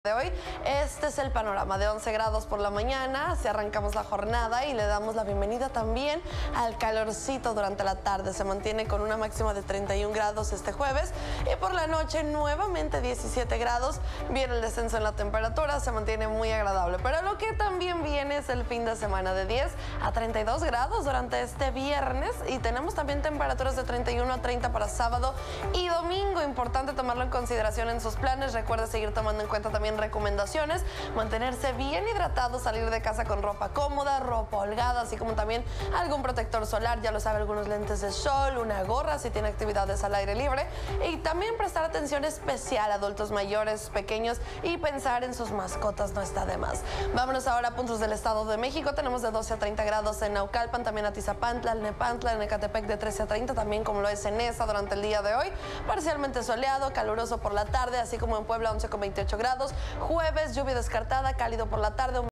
De hoy. Este es el panorama de 11 grados por la mañana, así arrancamos la jornada y le damos la bienvenida también al calorcito durante la tarde. Se mantiene con una máxima de 31 grados este jueves y por la noche nuevamente 17 grados. Viene el descenso en la temperatura, se mantiene muy agradable. Pero lo que también viene es el fin de semana de 10 a 32 grados durante este viernes y tenemos también temperaturas de 31 a 30 para sábado y domingo. Importante tomarlo en consideración en sus planes. Recuerde seguir tomando en cuenta también recomendaciones, mantenerse bien hidratado, salir de casa con ropa cómoda, ropa holgada, así como también algún protector solar, ya lo sabe, algunos lentes de sol, una gorra si tiene actividades al aire libre y también prestar atención especial a adultos mayores, pequeños y pensar en sus mascotas no está de más. Vámonos ahora a puntos del Estado de México. Tenemos de 12 a 30 grados en Naucalpan, también Atizapantla, Nepantla, en Ecatepec de 13 a 30, también como lo es en Nesa durante el día de hoy. Parcialmente soleado, caluroso por la tarde, así como en Puebla 11 con 28 grados. Jueves, lluvia descartada, cálido por la tarde.